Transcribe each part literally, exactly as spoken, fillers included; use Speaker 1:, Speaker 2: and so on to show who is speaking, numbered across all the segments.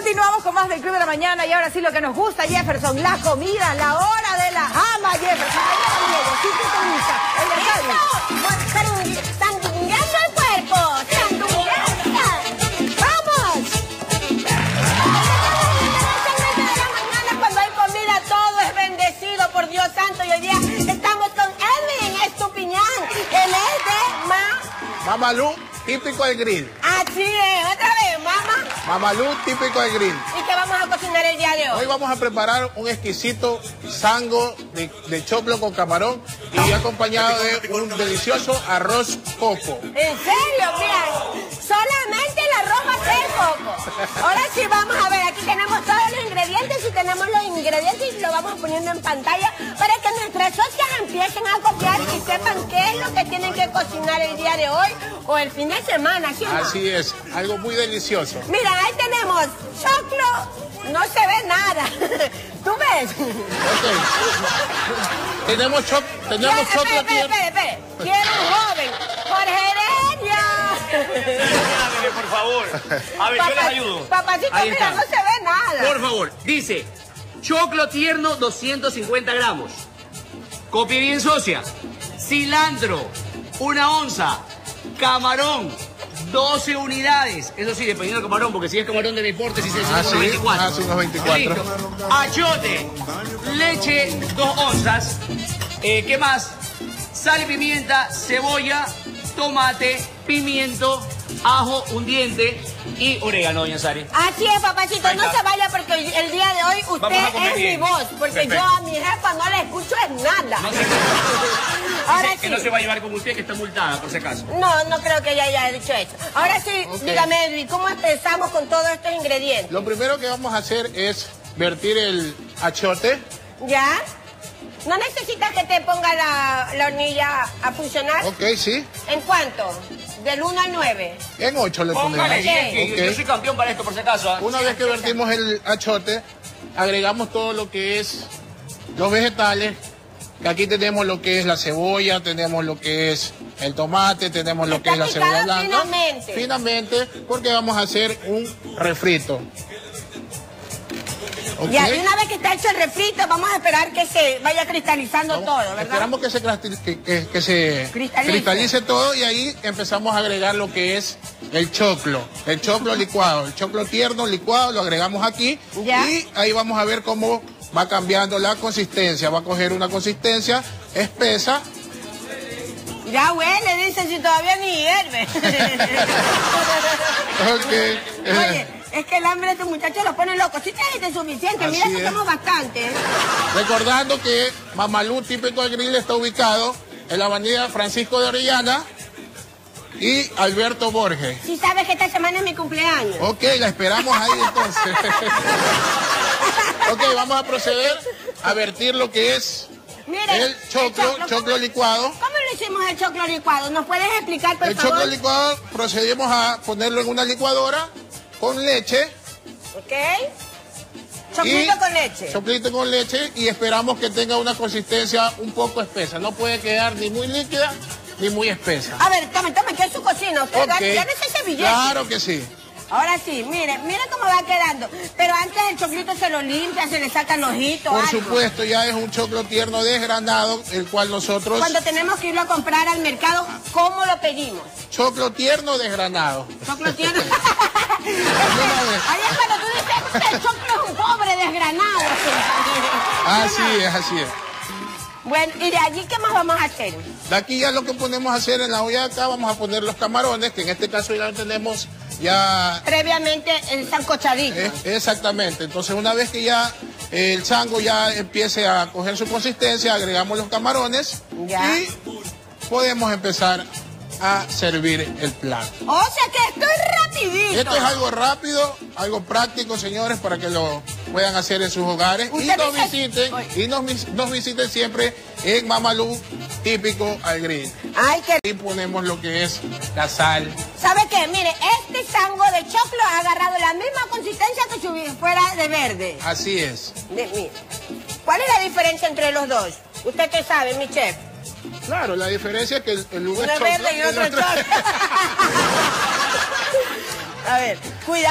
Speaker 1: Continuamos con más del Club de la Mañana y ahora sí lo que nos gusta, Jefferson, la comida, la hora de la jama, Jefferson.
Speaker 2: ¡Sandungueando el cuerpo! ¡Sandungueando! ¡Vamos! Cuando hay comida todo es bendecido por Dios Santo y hoy día estamos con Edwin Estupiñán. Él es de Ma...
Speaker 3: Mamalú, típico del grill.
Speaker 2: Así es, otra vez, mamá.
Speaker 3: Mamalú, típico del grill.
Speaker 2: ¿Y qué vamos a cocinar el día de hoy?
Speaker 3: Hoy vamos a preparar un exquisito sango de, de choclo con camarón y acompañado de un delicioso arroz coco.
Speaker 2: ¿En serio? Mira, solamente el arroz va a ser coco. Ahora sí, vamos a ver, aquí tenemos todos los ingredientes y tenemos los ingredientes y lo vamos poniendo en pantalla para que nuestras socias empiecen a copiar y sepan qué es lo que tienen que cocinar el día de hoy o el fin de semana, ¿sí o no?
Speaker 3: Así es, algo muy delicioso.
Speaker 2: Mira, ahí tenemos choclo, no se ve nada. ¿Tú ves?
Speaker 3: Ok. Tenemos choc, tenemos
Speaker 2: Ya,
Speaker 3: choclo
Speaker 2: espere, espere, espere, espere. Quiero un joven. Jorge Heredia.
Speaker 4: Ayúdame, por favor. A ver, yo les ayudo.
Speaker 2: Papacito,
Speaker 4: Ahí
Speaker 2: mira,
Speaker 4: está.
Speaker 2: no se ve nada.
Speaker 4: Por favor, dice, choclo tierno doscientos cincuenta gramos. Copie bien, socia. Cilantro, una onza. Camarón, doce unidades. Eso sí, dependiendo del camarón, porque si es camarón de deporte, si se
Speaker 3: Ah,
Speaker 4: unos
Speaker 3: sí,
Speaker 4: veinticuatro.
Speaker 3: hace unos veinticuatro.
Speaker 4: Listo. Achote, leche, dos onzas. Eh, ¿Qué más? Sal y pimienta, cebolla, tomate, pimiento, ajo, un diente y orégano, doña Sari.
Speaker 2: Así es, papacito,
Speaker 4: Ahí
Speaker 2: no
Speaker 4: está.
Speaker 2: se vaya porque hoy- el día de hoy
Speaker 4: Vamos a
Speaker 2: usted
Speaker 4: comer
Speaker 2: es mi
Speaker 4: bien.
Speaker 2: voz, porque
Speaker 4: Perfecto.
Speaker 2: yo a mi jefa no le escucho en nada.
Speaker 4: No se,
Speaker 2: Ahora
Speaker 4: dice que
Speaker 2: sí.
Speaker 4: no se va a llevar con usted, que está multada, por si acaso.
Speaker 2: No, no creo que ella haya dicho eso. Ahora sí,
Speaker 3: Ok.
Speaker 2: dígame, Edwin, ¿cómo empezamos con todos estos ingredientes?
Speaker 3: Lo primero que vamos a hacer es vertir el achote.
Speaker 2: ¿Ya? ¿No necesitas que te ponga la, la hornilla a funcionar?
Speaker 3: Ok, sí.
Speaker 2: ¿En cuánto? Del uno al nueve.
Speaker 3: En ocho le ponemos.
Speaker 4: Póngale bien, que
Speaker 3: Ok.
Speaker 4: yo, yo soy campeón para esto, por si acaso. ¿ah?
Speaker 3: Una vez que vertimos el achote, agregamos todo lo que es los vegetales. Que aquí tenemos lo que es la cebolla, tenemos lo que es el tomate, tenemos lo
Speaker 2: Está
Speaker 3: que es la
Speaker 2: picado
Speaker 3: cebolla blanca.
Speaker 2: finamente.
Speaker 3: Finamente, porque vamos a hacer un refrito. ¿Ok?
Speaker 2: Ya, y una vez que está hecho el refrito, vamos a esperar que se vaya cristalizando
Speaker 3: Vamos-
Speaker 2: todo, ¿verdad?
Speaker 3: Esperamos que se, crasti- que, que- que se
Speaker 2: Cristalice.
Speaker 3: cristalice todo y ahí empezamos a agregar lo que es el choclo, el choclo licuado, el choclo tierno licuado, lo agregamos aquí
Speaker 2: Ya.
Speaker 3: y ahí vamos a ver cómo va cambiando la consistencia, va a coger una consistencia espesa.
Speaker 2: Ya huele, dice, si todavía ni hierve.
Speaker 3: Okay.
Speaker 2: Oye, es que el hambre de estos muchachos los pone locos. Sí trajiste suficiente, mira
Speaker 3: Así
Speaker 2: que
Speaker 3: es.
Speaker 2: somos bastantes.
Speaker 3: Recordando que Mamalú típico del grill está ubicado en la avenida Francisco de Orellana y Alberto Borges.
Speaker 2: Si sabes que esta semana es mi cumpleaños.
Speaker 3: Ok, la esperamos ahí entonces. Ok, vamos a proceder a vertir lo que es
Speaker 2: Mire,
Speaker 3: el choclo, choclo licuado.
Speaker 2: ¿Cómo lo hicimos el choclo licuado? ¿Nos puedes explicar, por
Speaker 3: El
Speaker 2: favor?
Speaker 3: choclo licuado procedimos a ponerlo en una licuadora con leche.
Speaker 2: ¿Ok? Choclito
Speaker 3: y-
Speaker 2: con leche.
Speaker 3: Choclito con leche y esperamos que tenga una consistencia un poco espesa. No puede quedar ni muy líquida ni muy espesa.
Speaker 2: A ver, tome, tome, que es su cocina. Usted
Speaker 3: Ok.
Speaker 2: gane ese billete.
Speaker 3: Claro que sí.
Speaker 2: Ahora sí, mire, mire cómo va quedando. Pero antes el choclito se lo limpia, se le sacan ojitos,
Speaker 3: Por
Speaker 2: algo.
Speaker 3: supuesto, ya es un choclo tierno desgranado, el cual nosotros...
Speaker 2: Cuando tenemos que irlo a comprar al mercado, ¿cómo lo pedimos?
Speaker 3: Choclo tierno desgranado.
Speaker 2: Choclo tierno. Ahí es cuando tú dices que el choclo es un pobre desgranado.
Speaker 3: Así es, así es.
Speaker 2: Bueno, y de allí, ¿qué más vamos a hacer?
Speaker 3: De aquí ya lo que ponemos a hacer en la olla de acá, vamos a poner los camarones, que en este caso ya lo tenemos ya...
Speaker 2: Previamente el sancochadito.
Speaker 3: eh, exactamente. Entonces una vez que ya eh, el sango ya empiece a coger su consistencia, agregamos los camarones
Speaker 2: Ya.
Speaker 3: y podemos empezar a servir el plato.
Speaker 2: O sea que esto es rapidito.
Speaker 3: Esto es algo rápido, algo práctico, señores, para que lo puedan hacer en sus hogares y
Speaker 2: Usted
Speaker 3: nos
Speaker 2: dice-
Speaker 3: visiten
Speaker 2: Oye.
Speaker 3: y nos, vis- nos visiten siempre en Mamalú, típico al grill.
Speaker 2: Ay, que...
Speaker 3: Y ponemos lo que es la sal.
Speaker 2: ¿Sabe qué? Mire, este sango de choclo ha agarrado la misma consistencia que si fuera de verde.
Speaker 3: Así es.
Speaker 2: De, mire. ¿Cuál es la diferencia entre los dos? Usted qué sabe, mi chef.
Speaker 3: Claro, la diferencia es que el, el uno
Speaker 2: Uno
Speaker 3: es
Speaker 2: es
Speaker 3: choclo
Speaker 2: verde y
Speaker 3: el
Speaker 2: otro es choclo. A ver, cuidado con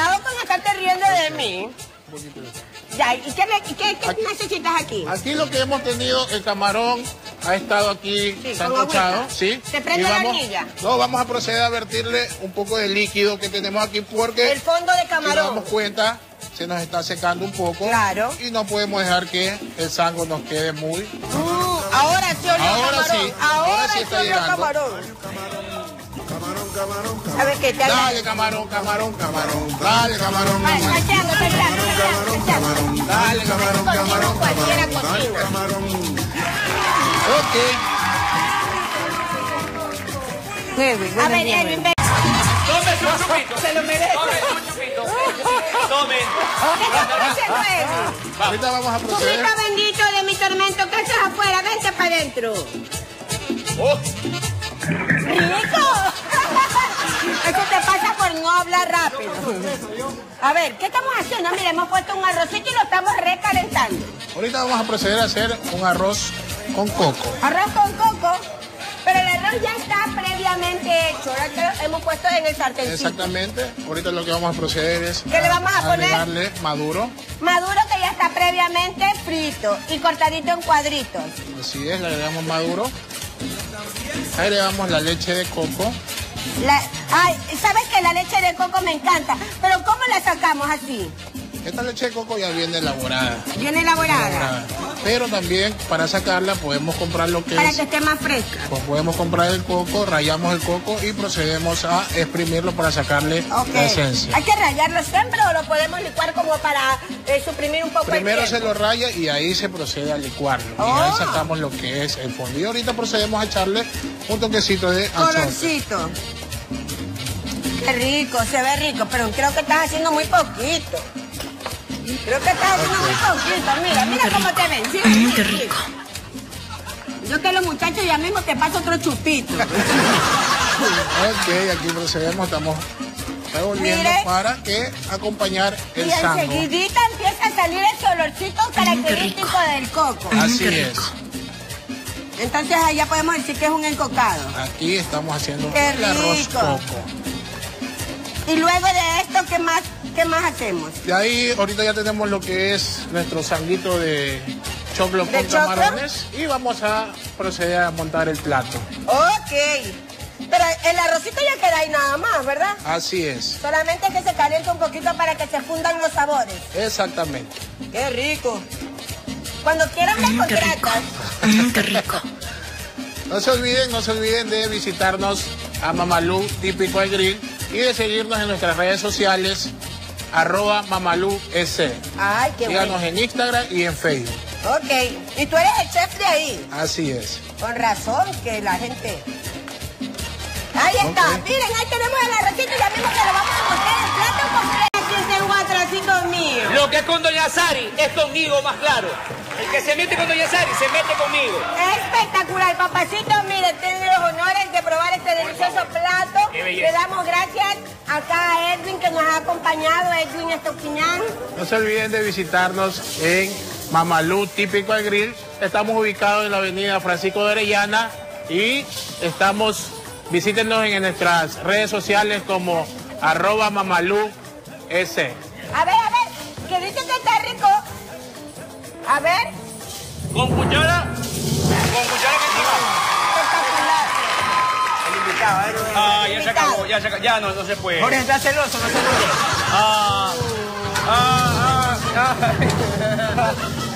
Speaker 2: estarte riendo de mí. Ya, ¿y qué, qué, qué
Speaker 3: Aquí-
Speaker 2: necesitas aquí?
Speaker 3: Aquí lo que hemos tenido, el camarón ha estado aquí
Speaker 2: Sí, con
Speaker 3: sancochado,
Speaker 2: agüita.
Speaker 3: ¿sí?
Speaker 2: ¿Se prende
Speaker 3: Y
Speaker 2: la
Speaker 3: vamos-
Speaker 2: hornilla?
Speaker 3: No, vamos a proceder a vertirle un poco de líquido que tenemos aquí porque
Speaker 2: El fondo de
Speaker 3: si nos
Speaker 2: camarón.
Speaker 3: damos cuenta, se nos está secando un poco.
Speaker 2: Claro.
Speaker 3: Y no podemos dejar que el sango nos quede muy...
Speaker 2: Mm, ahora sí olió
Speaker 3: Ahora
Speaker 2: camarón.
Speaker 3: sí, ahora
Speaker 2: Ahora
Speaker 3: sí
Speaker 2: sí
Speaker 3: está
Speaker 2: olió
Speaker 3: llegando.
Speaker 2: camarón. A ver qué te haga.
Speaker 3: Dale, camarón, camarón, camarón. Dale, camarón,
Speaker 2: Ay,
Speaker 3: camarón.
Speaker 2: salteando, salteando, salteando, salteando.
Speaker 3: Dale, camarón,
Speaker 2: Cocina,
Speaker 3: camarón,
Speaker 2: cualquiera
Speaker 3: camarón.
Speaker 2: cocina.
Speaker 3: Ok.
Speaker 2: A ver, Edwin, ven.
Speaker 4: Tomen su chupito.
Speaker 2: Se lo merece.
Speaker 4: Tomen su chupito. Tomen.
Speaker 2: ¿Qué estás haciendo, Edwin?
Speaker 3: Ahorita vamos a proceder.
Speaker 2: Chupito bendito de mi tormento, ¿qué haces afuera? Vente para adentro.
Speaker 4: Oh,
Speaker 2: ¡Rico! Eso te pasa por no hablar rápido. A ver, ¿qué estamos haciendo? Mira, hemos puesto un arrocito y lo estamos recalentando.
Speaker 3: Ahorita vamos a proceder a hacer un arroz con coco.
Speaker 2: Arroz con coco, pero el arroz ya está previamente hecho. Ahora que lo hemos puesto en el sartencito.
Speaker 3: Exactamente. Ahorita lo que vamos a proceder es
Speaker 2: ¿Qué le vamos a poner?
Speaker 3: agregarle maduro.
Speaker 2: Maduro que ya está previamente frito y cortadito en cuadritos.
Speaker 3: Así es, le agregamos maduro. Agregamos la leche de coco.
Speaker 2: La- ay, ¿sabes que la leche de coco me encanta? Pero ¿cómo la sacamos así?
Speaker 3: Esta leche de coco ya viene elaborada.
Speaker 2: Bien elaborada.
Speaker 3: elaborada. Pero también para sacarla podemos comprar lo que
Speaker 2: Para
Speaker 3: es...
Speaker 2: que esté más fresca.
Speaker 3: Pues podemos comprar el coco, rallamos el coco y procedemos a exprimirlo para sacarle
Speaker 2: Ok.
Speaker 3: la esencia.
Speaker 2: ¿Hay que rallarlo siempre o lo podemos licuar como para eh, suprimir un poco
Speaker 3: Primero
Speaker 2: el
Speaker 3: se
Speaker 2: tiempo?
Speaker 3: lo raya y ahí se procede a licuarlo. Y
Speaker 2: Oh.
Speaker 3: ahí sacamos lo que es el fondo. Y ahorita procedemos a echarle un toquecito de achote.
Speaker 2: Colorcito. Qué rico, se ve rico, pero creo que estás haciendo muy poquito. Creo que estás haciendo muy poquito. Mira, mira cómo te ven. Sí, sí,
Speaker 5: qué
Speaker 2: sí.
Speaker 5: rico.
Speaker 2: Yo que los muchachos ya mismo te paso otro chupito.
Speaker 3: Ok, aquí procedemos, estamos revolviendo
Speaker 2: Mire.
Speaker 3: para que acompañar el
Speaker 2: Y
Speaker 3: sango.
Speaker 2: enseguidita empieza a salir ese olorcito característico del coco.
Speaker 3: Así
Speaker 5: qué
Speaker 3: es.
Speaker 5: rico.
Speaker 2: Entonces ahí ya podemos decir que es un encocado.
Speaker 3: Aquí estamos haciendo
Speaker 2: Qué
Speaker 3: el arroz
Speaker 2: rico.
Speaker 3: coco.
Speaker 2: Y luego de esto, ¿qué más, qué más hacemos?
Speaker 3: De ahí ahorita ya tenemos lo que es nuestro sanguito de choclo
Speaker 2: ¿De
Speaker 3: con
Speaker 2: choclo?
Speaker 3: camarones y vamos a proceder a montar el plato.
Speaker 2: Ok. Pero el arrocito ya queda ahí nada más, ¿verdad?
Speaker 3: Así es,
Speaker 2: Solamente que se caliente un poquito para que se fundan los sabores.
Speaker 3: exactamente.
Speaker 2: ¡Qué rico! Cuando quieran me
Speaker 5: Mm, qué rico.
Speaker 2: contratan.
Speaker 5: Mm, qué rico.
Speaker 3: No se olviden, no se olviden de visitarnos a Mamalú Típico al Grill y de seguirnos en nuestras redes sociales, arroba Mamalú S.
Speaker 2: Ay, qué
Speaker 3: Síganos
Speaker 2: bueno.
Speaker 3: en Instagram y en Facebook.
Speaker 2: Ok. Y tú eres el chef de ahí.
Speaker 3: Así es.
Speaker 2: Con razón que la gente... Ahí está.
Speaker 3: Ok.
Speaker 2: Miren, ahí tenemos el arrocito y ya mismo que lo vamos a montar el plato completo. Aquí es el guatracito mío.
Speaker 4: lo que es con Doña Sari es conmigo, más claro. El que se mete con Doña Sari se mete conmigo.
Speaker 2: Espectacular, papacito. Mire, tiene los honores de probar este delicioso plato.
Speaker 4: Qué belleza.
Speaker 2: Le damos gracias acá a Edwin que nos ha acompañado, Edwin Estoquiñán.
Speaker 3: No se olviden de visitarnos en Mamalú Típico al Grill. Estamos ubicados en la avenida Francisco de Orellana y estamos, visítenos en nuestras redes sociales como arroba Mamalú S.
Speaker 2: A ver, a ver, que dice que está rico. A ver,
Speaker 4: Con cuchara, con cuchara que encima.
Speaker 2: espectacular.
Speaker 4: Ah, ya se acabó, ya se acabó, ya no, no se puede.
Speaker 6: Jorge está celoso, no se puede.
Speaker 4: Ah, ah, ah, ah.